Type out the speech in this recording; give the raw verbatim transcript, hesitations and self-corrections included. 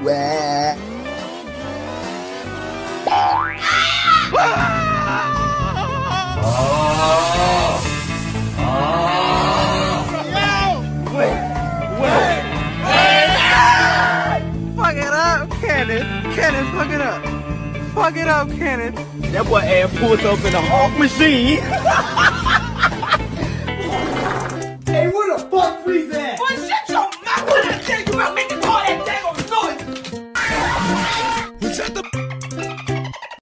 Wah. Fuck it up, Cannon. Cannon, fuck it up. Fuck it up, Cannon. That boy ass pulled up in a Hawk machine. Hey, where the fuck Freeze at?